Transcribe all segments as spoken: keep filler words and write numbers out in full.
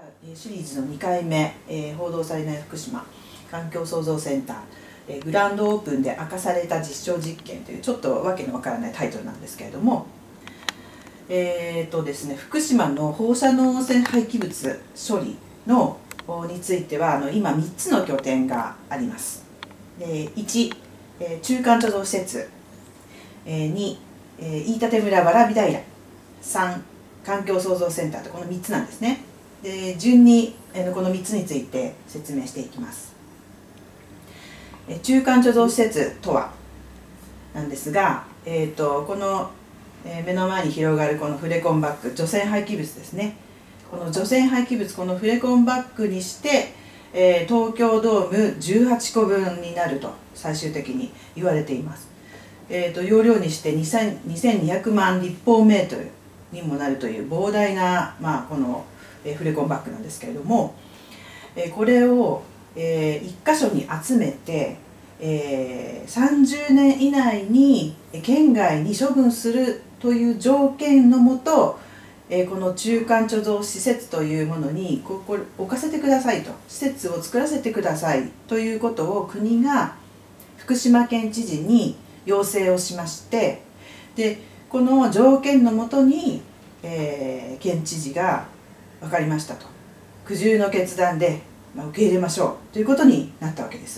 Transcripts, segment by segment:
シリーズのにかいめ、えー、報道されない福島環境創造センター、えー、グランドオープンで明かされた実証実験というちょっとわけのわからないタイトルなんですけれども、えーとですね、福島の放射能汚染廃棄物処理のについてはあの今みっつの拠点があります。でいち、えー、中間貯蔵施設、えー、に、えー、飯舘村わらび平、さん、環境創造センターとこのみっつなんですね。で順にこのみっつについて説明していきます。中間貯蔵施設とはなんですが、えー、とこの目の前に広がるこのフレコンバッグ、除染廃棄物ですね。この除染廃棄物、このフレコンバッグにして、えー、東京ドームじゅうはちこぶんになると最終的に言われています。えー、と容量にしてにせんにひゃくまん立方メートルにもなるという膨大な、まあ、このフレコンバッグなんですけれども、これをいっかしょに集めてさんじゅうねん以内に県外に処分するという条件のもと、この中間貯蔵施設というものにここ置かせてくださいと、施設を作らせてくださいということを国が福島県知事に要請をしまして、でこの条件のもとに、えー、県知事が分かりましたと、苦渋の決断で受け入れましょうということになったわけです。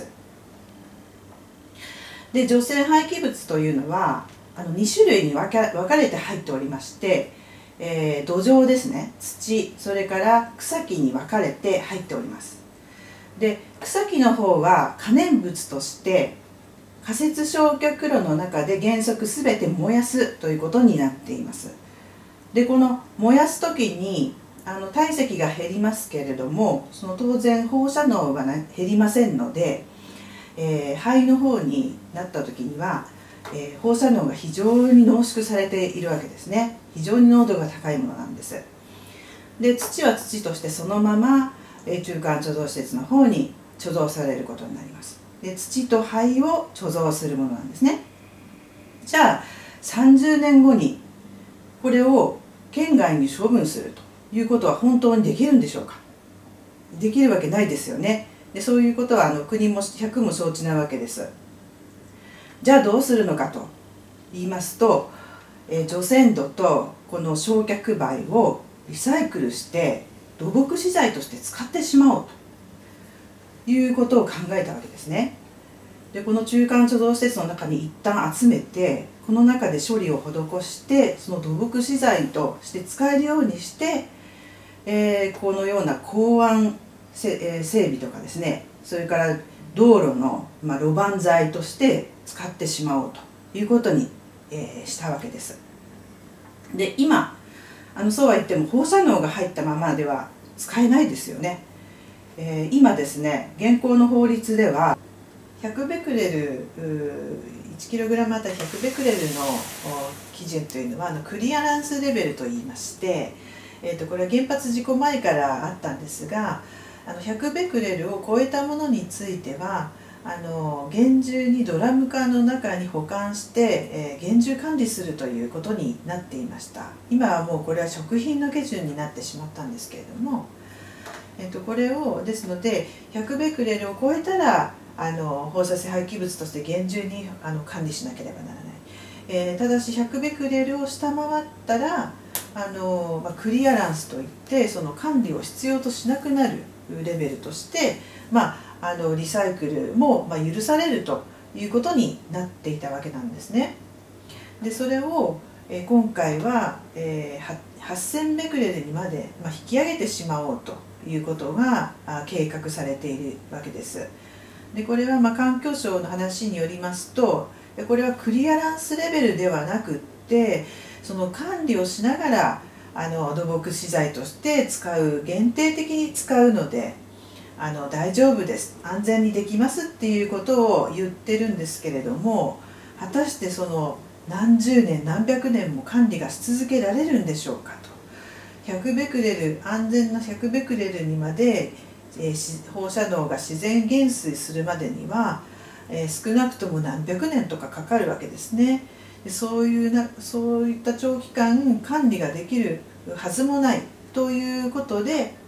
で除染廃棄物というのはあのにしゅるいに分か分かれて入っておりまして、えー、土壌ですね、土、それから草木に分かれて入っております。で草木の方は可燃物として仮設焼却炉の中で原則全て燃やすということになっています。でこの燃やす時にあの体積が減りますけれども、その当然放射能が、ね、減りませんので、えー、肺の方になった時には、えー、放射能が非常に濃縮されているわけですね。非常に濃度が高いものなんです。で土は土としてそのまま、えー、中間貯蔵施設の方に貯蔵されることになります。で土と灰を貯蔵するものなんですね。じゃあさんじゅうねんごにこれを県外に処分するということは本当にできるんでしょうか。できるわけないですよね。でそういうことはあの国も百も承知なわけです。じゃあどうするのかと言いますと、えー、除染土とこの焼却灰をリサイクルして土木資材として使ってしまおうということを考えたわけですね。でこの中間貯蔵施設の中に一旦集めて、この中で処理を施してその土木資材として使えるようにして、えー、このような港湾整備とかですね、それから道路の、まあ、路盤材として使ってしまおうということに、えー、したわけです。で今あのそうは言っても放射能が入ったままでは使えないですよね。えー、今ですね、現行の法律ではひゃくベクレル、いちキログラム あたりひゃくベクレルの基準というのはあのクリアランスレベルといいまして、えー、とこれは原発事故前からあったんですが、あのひゃくベクレルを超えたものについてはあの厳重にドラム缶の中に保管して、えー、厳重管理するということになっていました。今はもうこれは食品の基準になってしまったんですけれども、えー、とこれをですのでひゃくベクレルを超えたらあの放射性廃棄物として厳重にあの管理しなければならない、えー、ただしひゃくベクレルを下回ったらあの、まあ、クリアランスといってその管理を必要としなくなるレベルとして、まあ、あのリサイクルも、まあ、許されるということになっていたわけなんですね。でそれを、えー、今回は、えー、はっせんベクレルにまで、まあ、引き上げてしまおうということがあ計画されているわけです。でこれはまあ環境省の話によりますと、これはクリアランスレベルではなくってその管理をしながらあの土木資材として使う、限定的に使うのであの大丈夫です、安全にできますっていうことを言ってるんですけれども、果たしてその何十年何百年も管理がし続けられるんでしょうかと。ひゃくベクレル、安全なひゃくベクレルにまでえー、放射能が自然減衰するまでには、えー、少なくとも何百年とかかかるわけですね。でそういうなそういった長期間管理ができるはずもないということで、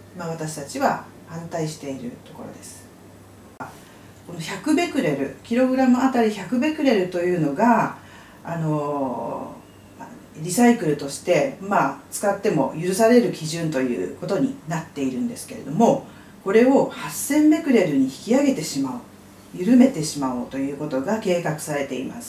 まあ、私たちは反対しているところです。このひゃくベクレル、キログラムあたりひゃくベクレルというのがあのリサイクルとして、まあ、使っても許される基準ということになっているんですけれども、これをはっせんベクレルに引き上げてしまおう、緩めてしまおうということが計画されています。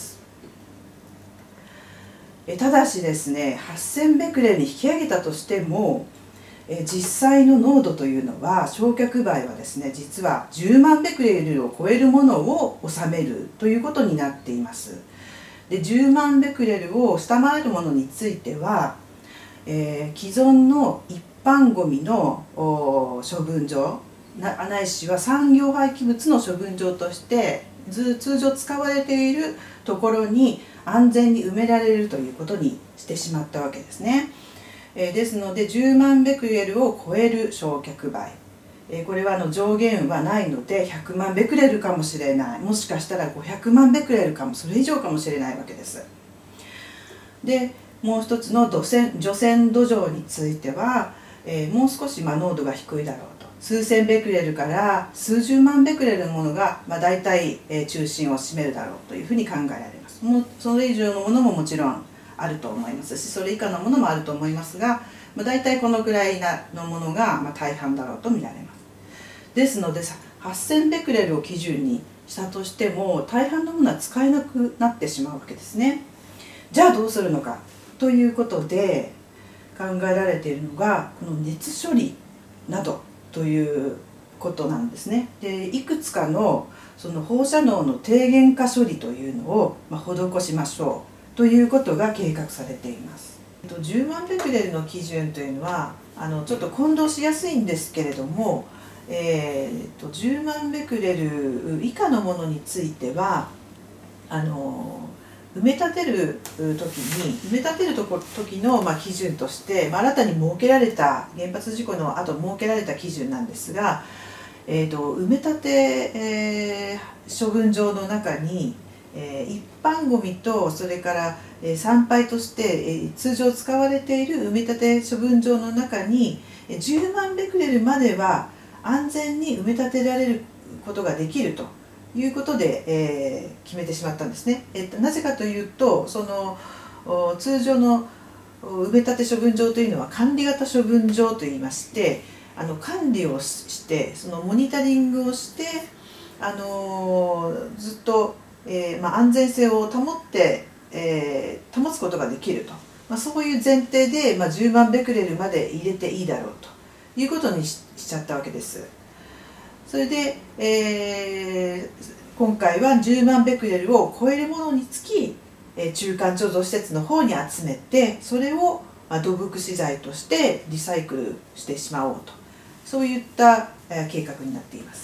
ただしですね、はっせんベクレルに引き上げたとしても、実際の濃度というのは焼却灰はですね、実はじゅうまんベクレルを超えるものを収めるということになっています。でじゅうまんベクレルを下回るものについては、えー、既存の一般ごみの処分場なないしは産業廃棄物の処分場として通常使われているところに安全に埋められるということにしてしまったわけですね。えー、ですのでじゅうまんベクレルを超える焼却灰、えー、これはあの上限はないのでひゃくまんベクレルかもしれない、もしかしたらごひゃくまんベクレルかも、それ以上かもしれないわけです。でもう一つの除染除染土壌については、えー、もう少しまあ濃度が低いだろうと、数千ベクレルから数十万ベクレルのものがまあ大体、えー、中心を占めるだろうというふうに考えられます。もうそれ以上のものももちろんあると思いますし、それ以下のものもあると思いますが、まあ、大体このぐらいなのものがまあ大半だろうと見られます。ですのではっせんベクレルを基準にしたとしても大半のものは使えなくなってしまうわけですね。じゃあどうするのかということで考えられているのが、この熱処理などということなんですね。でいくつかのその放射能の低減化処理というのをまあ施しましょうということが計画されています。じゅうまんベクレルの基準というのはあのちょっと混同しやすいんですけれども、えー、とじゅうまんベクレル以下のものについてはあの埋め立てる時に埋め立てるとこ時の、まあ、基準として、まあ、新たに設けられた原発事故の後設けられた基準なんですが、えー、と埋め立て、えー、処分場の中にえー、一般ごみとそれから、えー、産廃として、えー、通常使われている埋め立て処分場の中に、えー、じゅうまんベクレルまでは安全に埋め立てられることができるということで、えー、決めてしまったんですね。えー、なぜかというと、その通常の埋め立て処分場というのは管理型処分場といいまして、あの管理をしてそのモニタリングをして、あのー、ずっとえーまあ、安全性を保って、えー、保つことができると、まあ、そういう前提で、まあ、じゅうまんベクレルまで入れていいだろうということに し, しちゃったわけです。それで、えー、今回はじゅうまんベクレルを超えるものにつき、えー、中間貯蔵施設の方に集めて、それを、まあ、土木資材としてリサイクルしてしまおうと、そういった、えー、計画になっています。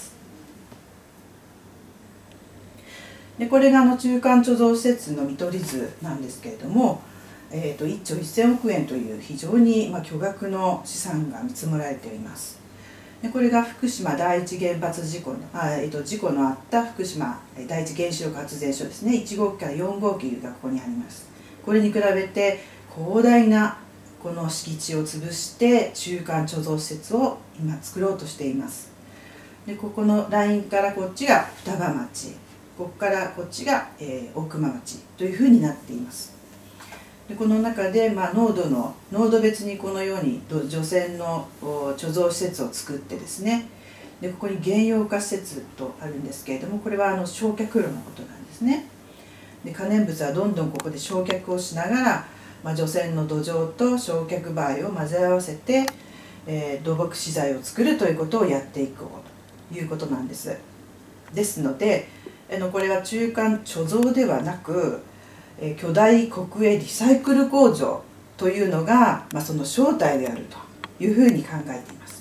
でこれがあの中間貯蔵施設の見取り図なんですけれども、えー、といっちょせんおくえんという非常にまあ巨額の資産が見積もられています。でこれが福島第一原発事故のあ、えー、と事故のあった福島第一原子力発電所ですね、いち号機からよん号機がここにあります。これに比べて広大なこの敷地を潰して中間貯蔵施設を今作ろうとしています。でここのラインからこっちが双葉町、ここからこっちが、えー、大熊町というふうになっています。でこの中で、まあ、濃度の濃度別にこのように除染の貯蔵施設を作ってですね、でここに原用化施設とあるんですけれども、これはあの焼却炉のことなんですね。で可燃物はどんどんここで焼却をしながら、まあ、除染の土壌と焼却灰を混ぜ合わせて、えー、土木資材を作るということをやっていこうということなんです。ですのでこれは中間貯蔵ではなく、巨大国営リサイクル工場というのが、まあ、その正体であるというふうに考えています。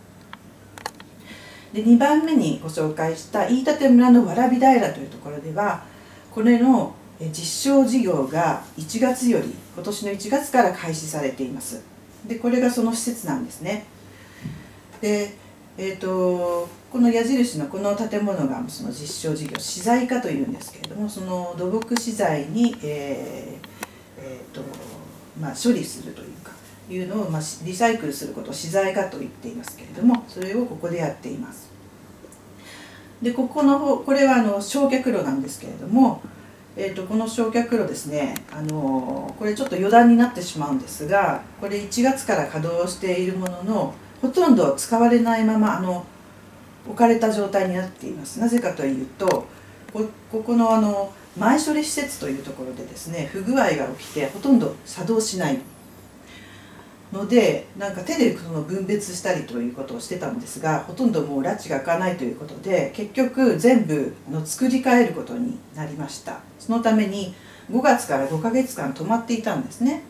でにばんめにご紹介した飯舘村の蕨平というところでは、これの実証事業がいちがつより今年のいちがつから開始されています。でこれがその施設なんですね。でえー、とこの矢印のこの建物がその実証事業、資材化というんですけれども、その土木資材に、えーえーとまあ、処理するというか、 いうのを、まあ、リサイクルすることを資材化と言っていますけれども、それをここでやっています。でここの方、これはあの焼却炉なんですけれども、えー、とこの焼却炉ですね、あのこれちょっと余談になってしまうんですが、これいちがつから稼働しているものの、ほとんど使われないままあの置かれた状態になっています。なぜかというと、こ, ここのあの前処理施設というところでですね、不具合が起きてほとんど作動しないので、なんか手でその分別したりということをしてたんですが、ほとんどもう拉致が開かないということで、結局全部の作り変えることになりました。そのためにごがつからごかげつかん止まっていたんですね。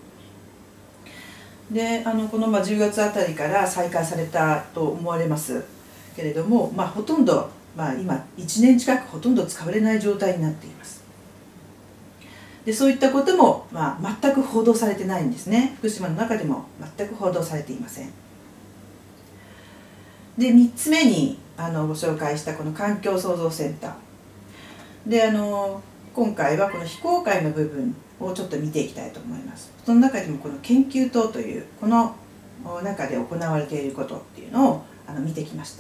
であのこのまあじゅうがつあたりから再開されたと思われますけれども、まあ、ほとんど、まあ、今いちねん近くほとんど使われない状態になっています。でそういったことも、まあ、全く報道されてないんですね。福島の中でも全く報道されていません。でみっつめにあのご紹介したこの環境創造センターで、あの今回はこの非公開の部分をちょっと見ていきたいと思います。その中でもこの研究棟というこの中で行われていることっていうのをあの見てきました。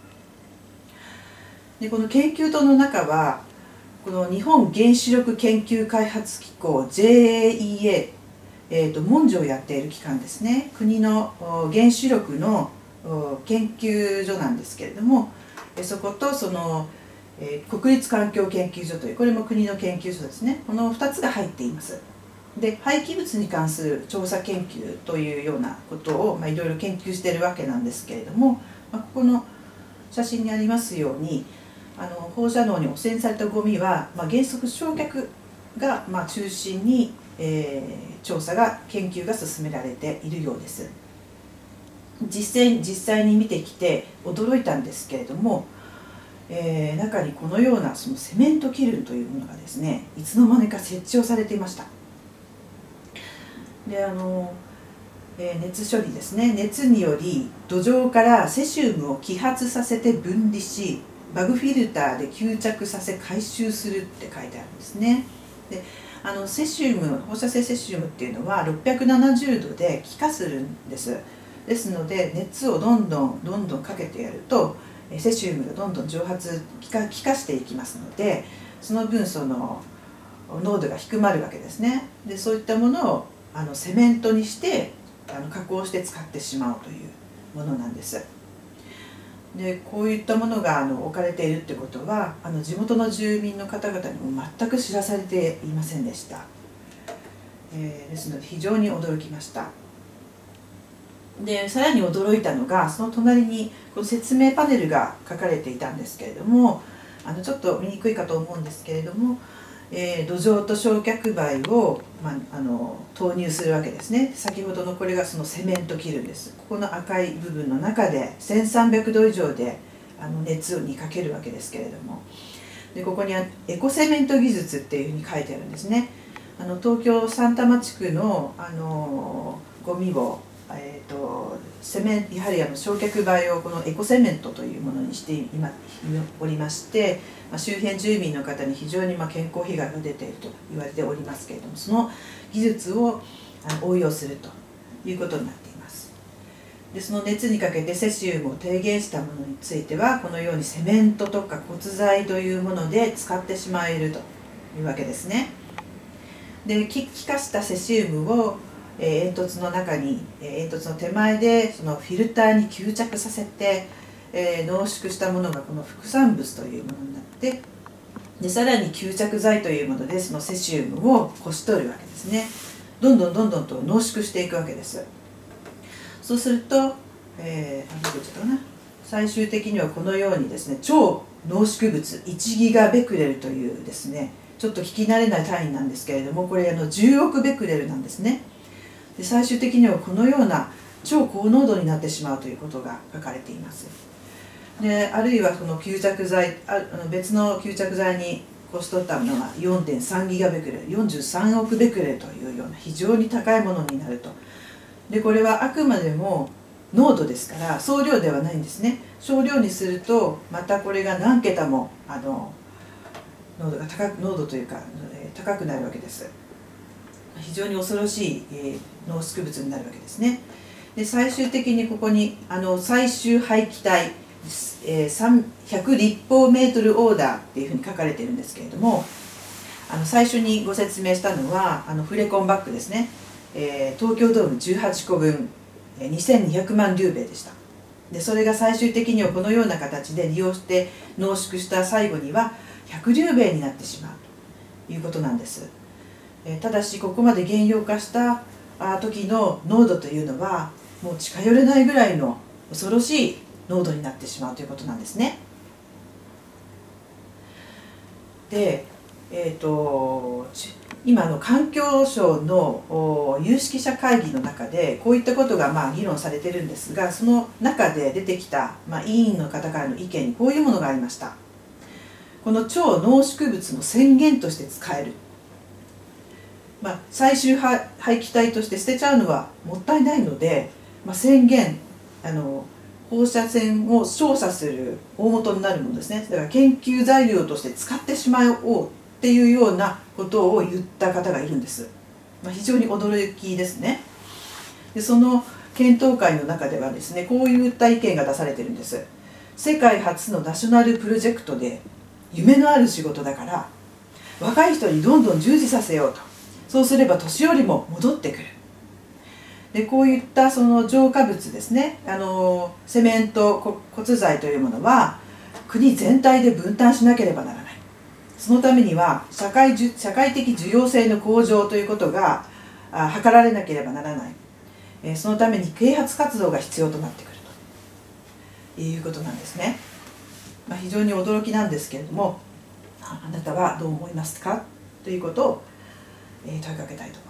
でこの研究棟の中はこの日本原子力研究開発機構 ジェーエーイーエー、えー、と文書をやっている機関ですね。国の原子力の研究所なんですけれども、そことその国立環境研究所という、これも国の研究所ですね。このふたつが入っています。で廃棄物に関する調査研究というようなことを、まあ、いろいろ研究しているわけなんですけれども、まあ、ここの写真にありますように、あの放射能に汚染されたゴミは、まあ、原則焼却が、まあ、中心に、えー、調査が研究が進められているようです。実際実際に見てきて驚いたんですけれども、えー、中にこのようなそのセメントキルンというものがですね、いつの間にか設置をされていました。であの、えー、熱処理ですね。熱により土壌からセシウムを揮発させて分離し、バグフィルターで吸着させ回収するって書いてあるんですね。であのセシウム、放射性セシウムっていうのはろっぴゃくななじゅうどで気化するんです。ですので熱をどんどんどんどんかけてやるとセシウムがどんどん蒸発気化、気化していきますので、その分その濃度が低まるわけですね。でそういったものをあのセメントにしてあの加工して使ってしまうというものなんです。でこういったものがあの置かれているってことは、あの地元の住民の方々にも全く知らされていませんでした。えー、ですので非常に驚きました。でさらに驚いたのが、その隣にこの説明パネルが書かれていたんですけれども、あのちょっと見にくいかと思うんですけれども、えー、土壌と焼却灰を、まあ、あの投入するわけですね。先ほどのこれがそのセメントキルンです。ここの赤い部分の中でせんさんびゃくど以上であの熱にかけるわけですけれども、でここにはエコセメント技術っていうふうに書いてあるんですね。あの東京三多摩地区のあのゴミをえー、とセメンやはりあの焼却灰をこのエコセメントというものにして今おりまして、まあ、周辺住民の方に非常にまあ健康被害が出ていると言われておりますけれども、その技術をあの応用するということになっています。でその熱にかけてセシウムを低減したものについては、このようにセメントとか骨材というもので使ってしまえるというわけですね。で気化したセシウムを煙突の中に、煙突の手前でそのフィルターに吸着させて、えー、濃縮したものがこの副産物というものになって、でさらに吸着剤というものでそのセシウムをこし取るわけですね。どんどんどんどんと濃縮していくわけです。そうすると、えー、あどこ行っちゃったかな、最終的にはこのようにですね、超濃縮物いちギガベクレルというですね、ちょっと聞き慣れない単位なんですけれども、これあのじゅうおくベクレルなんですね。で最終的にはこのような超高濃度になってしまうということが書かれています。であるいはその吸着剤、あの別の吸着剤にこし取ったものが よんてんさんギガベクレル、よんじゅうさんおくベクレルというような非常に高いものになると。でこれはあくまでも濃度ですから総量ではないんですね。少量にするとまたこれが何桁もあの濃度が高く濃度というか高くなるわけです。 非常に恐ろしい、えー、濃縮物になるわけですね。で最終的にここにあの最終廃棄体、えー、ひゃく立方メートルオーダーっていうふうに書かれているんですけれども、あの最初にご説明したのはあのフレコンバッグですね、えー、東京ドームじゅうはちこぶんにせんにひゃくまんリュウベイでした。でそれが最終的にはこのような形で利用して濃縮した最後にはひゃくリュウベイになってしまうということなんです。えー、ただしここまで原溶化した時の濃度というのはもう近寄れないぐらいの恐ろしい濃度になってしまうということなんですね。で、えーと今の環境省の有識者会議の中でこういったことがまあ議論されているんですが、その中で出てきた、まあ、委員の方からの意見にこういうものがありました。この超濃縮物の宣言として使える、まあ、最終廃棄体として捨てちゃうのはもったいないので、まあ、宣言あの放射線を照射する大元になるものですね。だから研究材料として使ってしまおうっていうようなことを言った方がいるんです。まあ、非常に驚きですね。でその検討会の中ではですね、こういった意見が出されてるんです。世界初のナショナルプロジェクトで夢のある仕事だから若い人にどんどん従事させようと。そうすれば年寄りも戻ってくる。でこういったその浄化物ですね、あのセメント骨材というものは国全体で分担しなければならない。そのためには社会社会的需要性の向上ということが図られなければならない。そのために啓発活動が必要となってくるということなんですね。まあ、非常に驚きなんですけれども、あなたはどう思いますかということを問いかけたいと思います。